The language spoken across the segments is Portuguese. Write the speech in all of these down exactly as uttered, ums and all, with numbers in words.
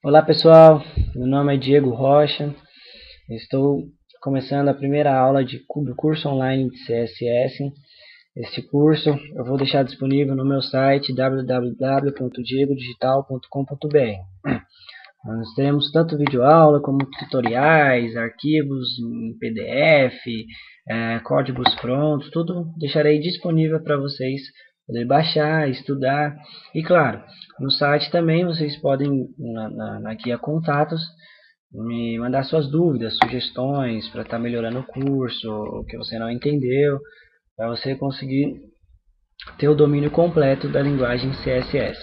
Olá pessoal, meu nome é Diego Rocha, estou começando a primeira aula de, do curso online de C S S. Este curso eu vou deixar disponível no meu site w w w ponto diego digital ponto com ponto b r. Nós temos tanto videoaula como tutoriais, arquivos em P D F, é, códigos prontos, tudo deixarei disponível para vocês poder baixar, estudar. E claro, no site também vocês podem, na, na, na guia contatos, me mandar suas dúvidas, sugestões para estar melhorando o curso, o que você não entendeu, para você conseguir ter o domínio completo da linguagem C S S.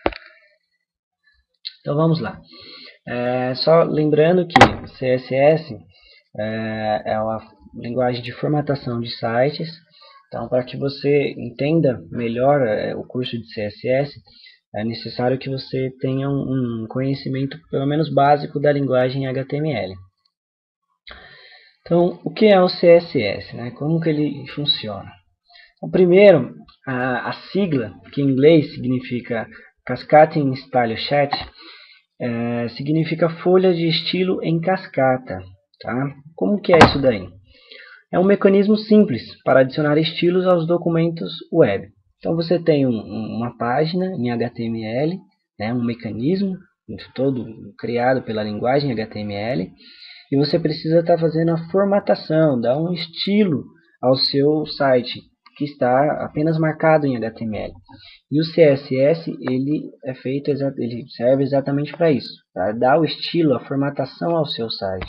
Então vamos lá. É, só lembrando que C S S é, é uma linguagem de formatação de sites. Então, para que você entenda melhor é, o curso de C S S, é necessário que você tenha um, um conhecimento pelo menos básico da linguagem H T M L. Então, o que é o C S S? Né? Como que ele funciona? Então, primeiro, a, a sigla, que em inglês significa Cascading Style Sheet, é, significa folha de estilo em cascata. Tá? Como que é isso daí? É um mecanismo simples para adicionar estilos aos documentos web. Então você tem um, uma página em H T M L, né, um mecanismo todo criado pela linguagem H T M L, e você precisa estar fazendo a formatação, dar um estilo ao seu site, que está apenas marcado em H T M L. E o C S S ele é feito, ele serve exatamente para isso, para dar o estilo, a formatação ao seu site.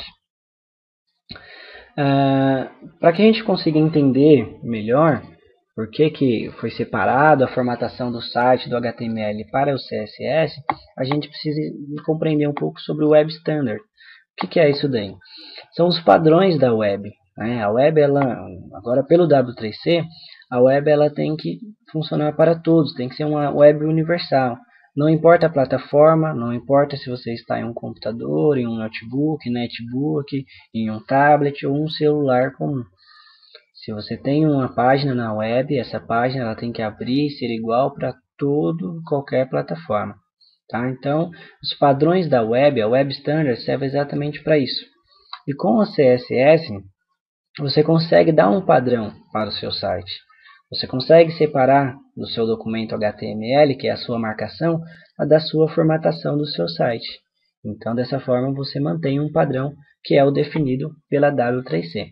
Uh, para que a gente consiga entender melhor por que, que foi separado a formatação do site do H T M L para o C S S, a gente precisa compreender um pouco sobre o Web Standard. O que, que é isso daí? São os padrões da web. Né? A web, ela, agora pelo W três C, a web ela tem que funcionar para todos, tem que ser uma web universal. Não importa a plataforma, não importa se você está em um computador, em um notebook, netbook, em um tablet ou um celular comum. Se você tem uma página na web, essa página ela tem que abrir e ser igual para todo qualquer plataforma. Tá? Então, os padrões da web, a Web Standard, serve exatamente para isso. E com a C S S, você consegue dar um padrão para o seu site. Você consegue separar do seu documento H T M L, que é a sua marcação, a da sua formatação do seu site. Então, dessa forma, você mantém um padrão que é o definido pela W três C.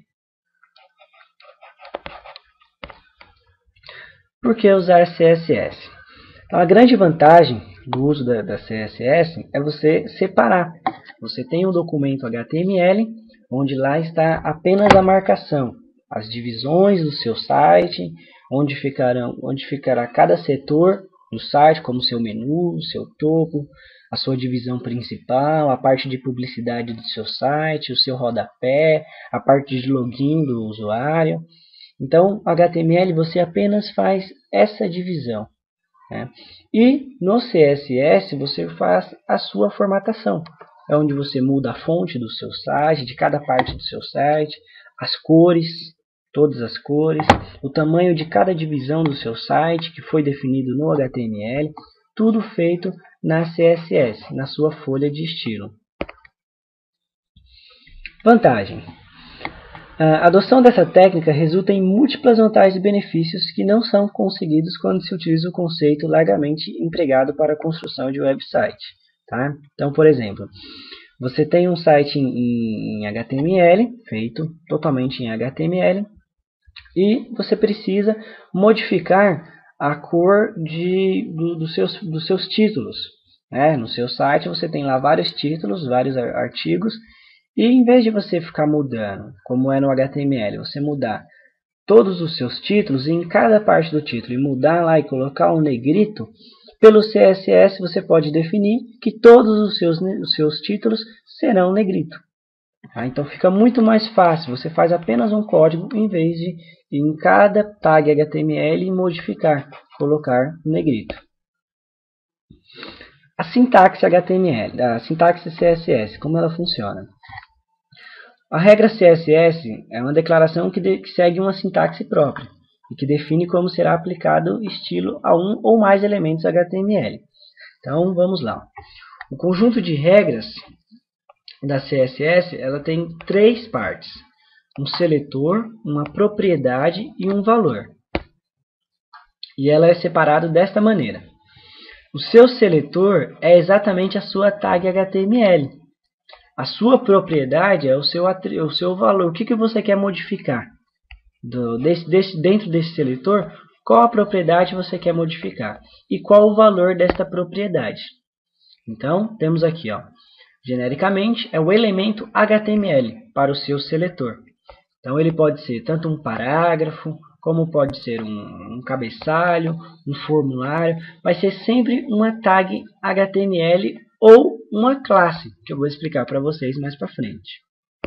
Por que usar C S S? Então, a grande vantagem do uso da, da C S S é você separar. Você tem um documento H T M L, onde lá está apenas a marcação, as divisões do seu site, onde, ficarão, onde ficará cada setor do site, como seu menu, seu topo, a sua divisão principal, a parte de publicidade do seu site, o seu rodapé, a parte de login do usuário. Então, H T M L você apenas faz essa divisão. Né? E no C S S você faz a sua formatação. É onde você muda a fonte do seu site, de cada parte do seu site, as cores, todas as cores, o tamanho de cada divisão do seu site, que foi definido no H T M L, tudo feito na C S S, na sua folha de estilo. Vantagem. A adoção dessa técnica resulta em múltiplas vantagens e benefícios que não são conseguidos quando se utiliza o conceito largamente empregado para a construção de website. Tá? Então, por exemplo, você tem um site em, em H T M L, feito totalmente em H T M L, e você precisa modificar a cor de, do, dos, seus, dos seus títulos. Né? No seu site você tem lá vários títulos, vários artigos, e em vez de você ficar mudando, como é no H T M L, você mudar todos os seus títulos, e em cada parte do título, e mudar lá e colocar um negrito, pelo C S S você pode definir que todos os seus, os seus títulos serão negrito. Tá? Então fica muito mais fácil, você faz apenas um código em vez de em cada tag H T M L modificar, colocar negrito. A sintaxe H T M L, a sintaxe C S S, como ela funciona? A regra C S S é uma declaração que, de, que segue uma sintaxe própria e que define como será aplicado estilo a um ou mais elementos H T M L. Então vamos lá. O conjunto de regras da C S S ela tem três partes: um seletor, uma propriedade e um valor. E ela é separada desta maneira. O seu seletor é exatamente a sua tag H T M L. A sua propriedade é o seu, o seu valor. O que, que você quer modificar? Do, desse, desse, dentro desse seletor, qual a propriedade você quer modificar? E qual o valor desta propriedade? Então, temos aqui, ó, genericamente, é o elemento H T M L para o seu seletor. Então, ele pode ser tanto um parágrafo, como pode ser um, um cabeçalho, um formulário. Vai ser sempre uma tag H T M L ou uma classe, que eu vou explicar para vocês mais para frente.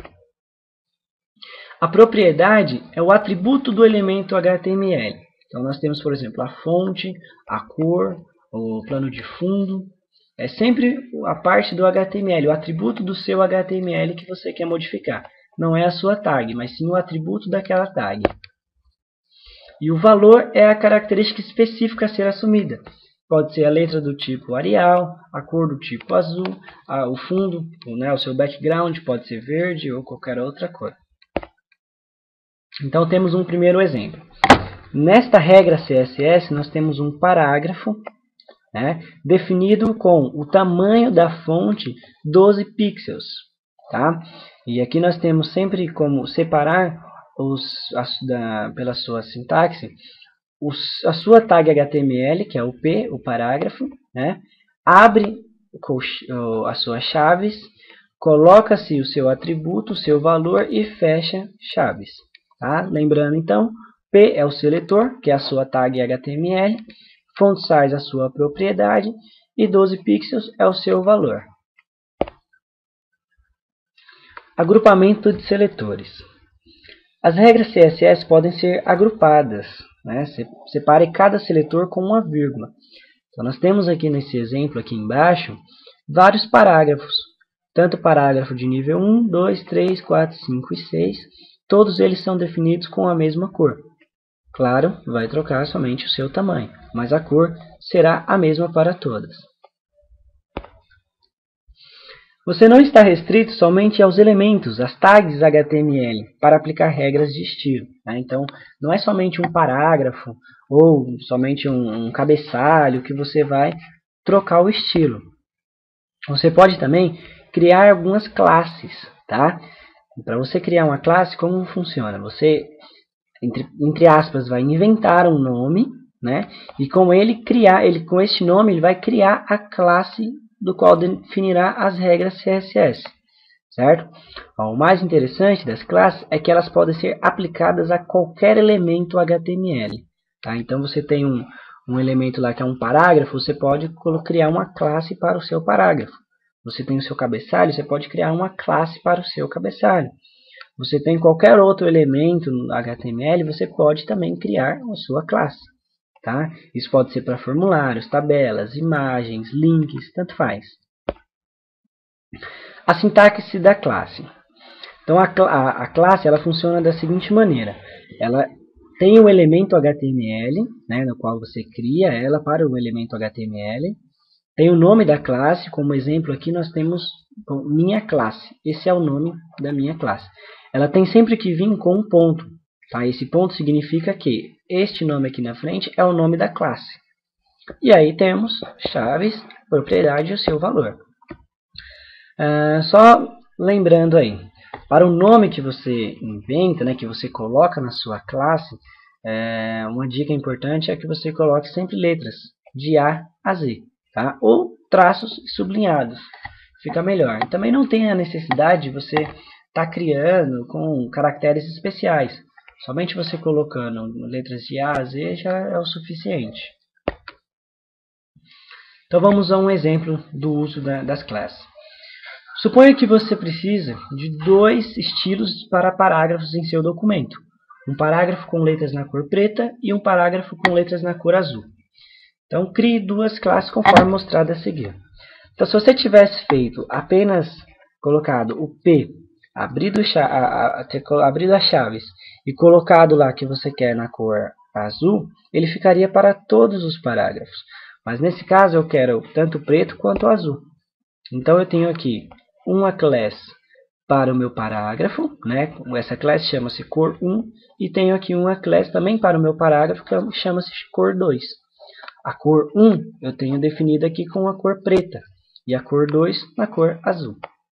A propriedade é o atributo do elemento H T M L. Então, nós temos, por exemplo, a fonte, a cor, o plano de fundo. É sempre a parte do H T M L, o atributo do seu H T M L que você quer modificar. Não é a sua tag, mas sim o atributo daquela tag. E o valor é a característica específica a ser assumida. Pode ser a letra do tipo Arial, a cor do tipo azul, a, o fundo, né, o seu background pode ser verde ou qualquer outra cor. Então temos um primeiro exemplo. Nesta regra C S S nós temos um parágrafo, né, definido com o tamanho da fonte doze pixels. Tá? E aqui nós temos sempre como separar os, as, da, pela sua sintaxe os, a sua tag H T M L, que é o P, o parágrafo, né, abre as suas chaves, coloca-se o seu atributo, o seu valor e fecha chaves. Tá? Lembrando então, P é o seletor, que é a sua tag H T M L, font size a sua propriedade e doze pixels é o seu valor. Agrupamento de seletores. As regras C S S podem ser agrupadas, né? Separe cada seletor com uma vírgula. Então nós temos aqui nesse exemplo aqui embaixo vários parágrafos, tanto parágrafo de nível um, dois, três, quatro, cinco e seis, todos eles são definidos com a mesma cor. Claro, vai trocar somente o seu tamanho, mas a cor será a mesma para todas. Você não está restrito somente aos elementos, às tags H T M L, para aplicar regras de estilo. Né? Então, não é somente um parágrafo ou somente um, um cabeçalho que você vai trocar o estilo. Você pode também criar algumas classes. Tá? Para você criar uma classe, como funciona? Você, entre, entre aspas, vai inventar um nome, né? E com ele criar, ele, com este nome, ele vai criar a classe do qual definirá as regras C S S, certo? Bom, o mais interessante das classes é que elas podem ser aplicadas a qualquer elemento H T M L. Tá? Então você tem um, um elemento lá que é um parágrafo, você pode criar uma classe para o seu parágrafo. Você tem o seu cabeçalho, você pode criar uma classe para o seu cabeçalho. Você tem qualquer outro elemento no H T M L, você pode também criar a sua classe. Tá? Isso pode ser para formulários, tabelas, imagens, links, tanto faz. A sintaxe da classe. Então, a, a, a classe ela funciona da seguinte maneira. Ela tem o elemento H T M L, né, no qual você cria ela para o elemento H T M L. Tem o nome da classe, como exemplo aqui nós temos minha classe. Esse é o nome da minha classe. Ela tem sempre que vir com um ponto. Tá? Esse ponto significa que este nome aqui na frente é o nome da classe. E aí temos chaves, propriedade e o seu valor. Uh, só lembrando aí, para o nome que você inventa, né, que você coloca na sua classe, é, uma dica importante é que você coloque sempre letras de A a Z. Tá? Ou traços sublinhados. Fica melhor. E também não tem a necessidade de você estar tá criando com caracteres especiais. Somente você colocando letras de A a Z já é o suficiente. Então vamos a um exemplo do uso da, das classes. Suponha que você precisa de dois estilos para parágrafos em seu documento. Um parágrafo com letras na cor preta e um parágrafo com letras na cor azul. Então crie duas classes conforme mostrado a seguir. Então se você tivesse feito apenas colocado o P, abrido, a, a, a, abrido as chaves e colocado lá que você quer na cor azul, ele ficaria para todos os parágrafos. Mas nesse caso eu quero tanto preto quanto azul. Então eu tenho aqui uma class para o meu parágrafo, né? Essa class chama-se cor um, e tenho aqui uma class também para o meu parágrafo que chama-se cor dois. A cor um eu tenho definida aqui com a cor preta e a cor dois na cor azul.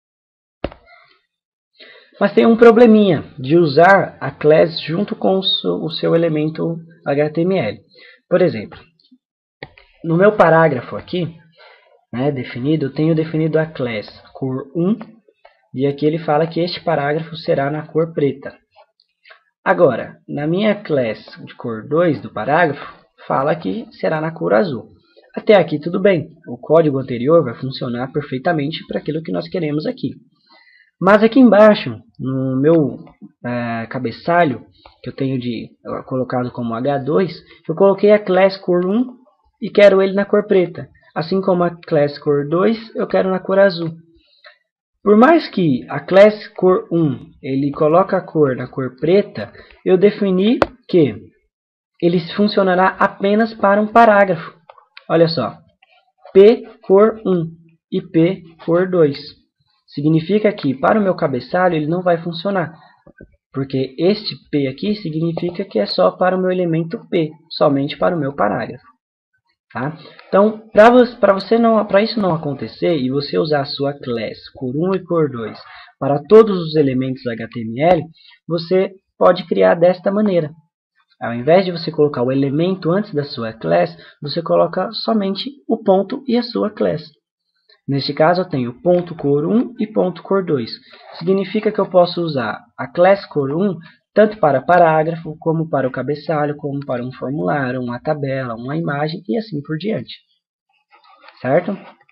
Mas tem um probleminha de usar a class junto com o seu elemento H T M L. Por exemplo, no meu parágrafo aqui, né, definido, eu tenho definido a class cor um, e aqui ele fala que este parágrafo será na cor preta. Agora, na minha class de cor dois do parágrafo, fala que será na cor azul. Até aqui tudo bem, o código anterior vai funcionar perfeitamente para aquilo que nós queremos aqui. Mas aqui embaixo, no meu é, cabeçalho, que eu tenho de, colocado como H dois, eu coloquei a class cor um e quero ele na cor preta. Assim como a class cor dois, eu quero na cor azul. Por mais que a class cor um ele coloca a cor na cor preta, eu defini que ele funcionará apenas para um parágrafo. Olha só, P cor um e P cor dois. Significa que para o meu cabeçalho ele não vai funcionar, porque este P aqui significa que é só para o meu elemento P, somente para o meu parágrafo. Tá? Então, para você não, para isso não acontecer e você usar a sua class cor um e cor dois para todos os elementos H T M L, você pode criar desta maneira. Ao invés de você colocar o elemento antes da sua class, você coloca somente o ponto e a sua class. Neste caso, eu tenho ponto cor um e ponto cor dois. Significa que eu posso usar a class cor um tanto para parágrafo, como para o cabeçalho, como para um formulário, uma tabela, uma imagem e assim por diante. Certo?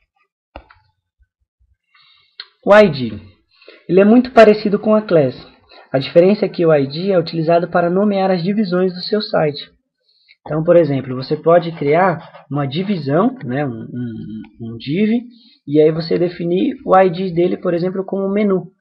O I D. Ele é muito parecido com a class. A diferença é que o I D é utilizado para nomear as divisões do seu site. Então, por exemplo, você pode criar uma divisão, né, um, um, um div, e aí você definir o I D dele, por exemplo, como menu.